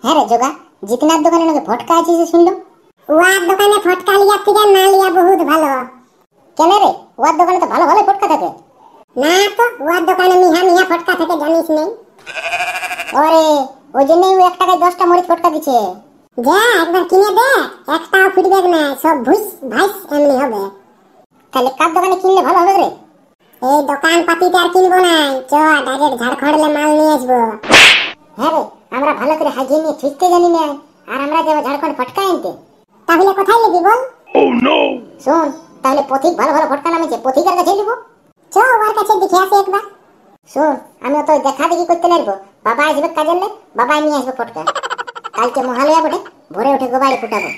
হ্যাঁ রে জোগা, জিতনার দোকানে নাকি ফটকা আছে শুনলাম। ওয়ার দোকানে ফটকা লিয়া থেকে না লিয়া বহুত ভালো। কেন রে, ওয়ার দোকানে তো ভালো ভালো ফটকা থাকে। না তো, ওয়ার দোকানে মিহা মিহা ফটকা থাকে জানিস নেই? ওরে ওই জন্যই ও 1 টাকায় 10টা মরিচ ফটকা দিচ্ছে। যা একবার কিনে দে, একটাও ফুটবে না, সব ভুস ভাইস এমনি হবে। তাহলে কার দোকানে কিনলে ভালো হবে রে? এই দোকান পাতিতে আর কিনবো না, চ ডাইরেক্ট ঝাড়খণ্ডে মাল নিয়ে আসবো। হ্যাঁ রে, আমরা ভালো করে হাজিয়ে নিয়ে ছুঁচতে জানি না, আর আমরা যাবো ঝাড়খণ্ড ফটকা আনতে। তাহলে কোথায় নিবি বল? শোন, তাহলে পথিক ভালো ভালো ফটকা নামেছে, পথিকের কাছে নিবো। চ ওর কাছে দেখে আসি একবার। শোন, আমি অত দেখা দেখি করতে লাগবো। বাবা আসবে কাজের লে, বাবাই নিয়ে আসবে ফটকা। কালকে মহালয়া বটে, ভোরে উঠে গোবাড়ি ফুটাবো।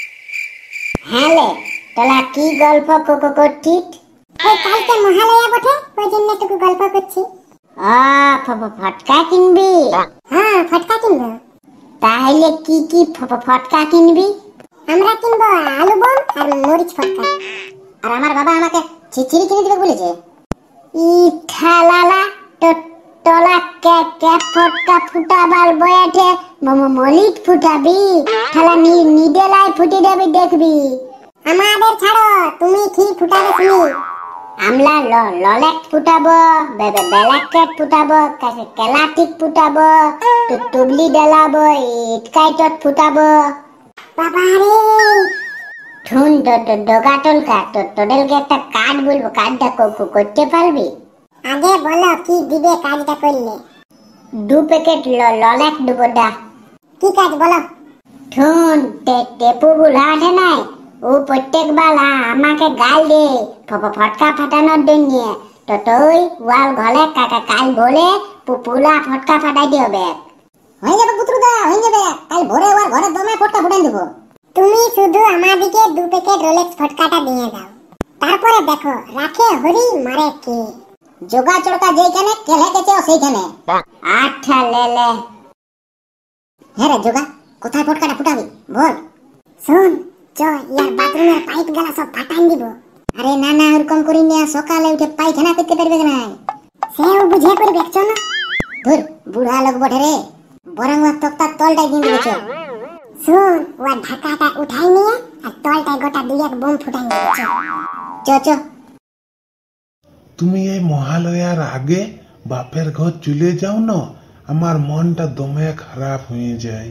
হ্যাঁ লে, তোলা কি গল্প করছিস? ওই কালকে মহালয়া বটে, ওই জন্য একটু গল্প করছি। ফটকা কিনবি? হ্যাঁ ফটকা কিনবো। তাহলে কি কি ফটকা কিনবি? আমরা কিনবো আলু বম আর মরিচ ফটকা। আর আমার বাবা আমাকে ছিচিড়ি কিনে দিবে বলেছে। ই ঠালালা, তোলা কে ফটকা ফুটাবার বয়েঠে মলিট ফুটাবি? ঠালা নিদেলাই ফুটি দেবি দেখবি। আমাদের ছাড়ো, তুমি কি ফুটাবে শুনি? আমলা ললেট ফুটাবো, বেলাকেট ফুটাবো, কেলাটিক ফুটাবো, টুবলি ডেলাবো, ইটকাইটত ফুটাবো। বাবা রে, ঠুন ডগাটল কা তোদেরকে একটা কার্ড বলবো, কার্ডটা করতে পারবি? আগে বলো কি দিবে কাজটা করলে। 2 প্যাকেট ললেট দেবো দা। কি কাজ বলো? ঠুন টেপু বুলা আছে নাই, ও প্রত্যেক বেলা আমাকে গাল দে ফটকা ফাটানোর জন্য। তো তুই ওয়াল ঘরে কাল বলে পুলা ফটকা ফাটাই দিবে। হয়ে যাবে পুত্রদা, হয়ে যাবে। কাল ভোরে ওর ঘরে দমে ফটকা ফুটাই দেবো। তুমি শুধু আমাদিকে 2 প্যাকেট রোলেক্স ফটকাটা দিয়ে দাও, তারপরে দেখো রাখে হরি মারে কে। জোগা চড়কা যেখানে কেলে গেছে সেইখানে। আচ্ছা লে। হ্যাঁ রে জোগা, কোথায় ফটকাটা ফুটাবি বল? শোন, চ ইয়ার বাথরুমের পাইপ গলা সব ফাটাই দিব। আরে না না, ওরকম করি না, সকালে উঠে পায়খানা করতে পারবে না। সেও বুঝে করবে চ না। ধুর, বুড়া লোক বটে রে, বরং ওর তক্তার তলটাই দিয়ে দিবে। শোন, ওর ঢাকাটা উঠাই নিয়ে আর তলটায় গোটা 2-1 বোম ফুটাই দিবে। চ। তুমি এই মহালয়ার আগে বাপের ঘর চলে যাও না, আমার মনটা দমে খারাপ হয়ে যায়।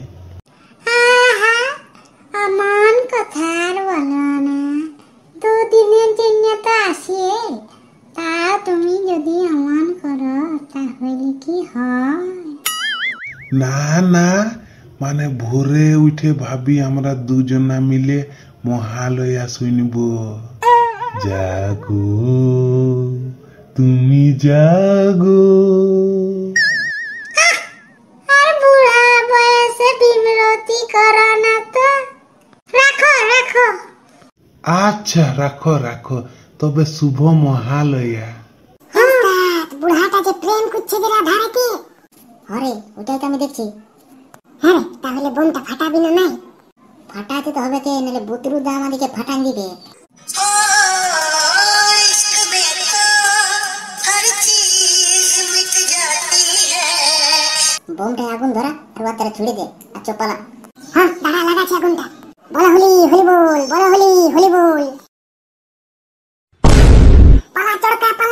আমার কথা আর বলো না, 2 দিনের জন্য তো আসি, তা তুমি যদি অমন করো তাহলে কি হয়? না, মানে ভোরে উঠে ভাবি আমরা দুজনা মিলে মহালয়া শুনব। জাগো তুমি জাগো। আর বুড়া বয়সে বিমরতি করো না তো, রাখো। আচ্ছা রাখো, তবে শুভ মহালয়া। বুড়াটা যে প্রেম করছে যে রাধারাকে। আরে ওটাই তো আমি দেখছি। হ্যাঁ, তাহলে বোমটা ফাটাবি না? নাই ফাটাতে তো হবে কে, নাহলে বুতরুদা আমাদেরকে ফাটান দিবে। বোমটা আগুন ধরা আর ওর ছুড়ে দে আর চপালা। হ্যাঁ, দাঁড়া লাগাচ্ছি আগুনটা। বলো হলি বল, বলো হলি বল। পালা চড়কা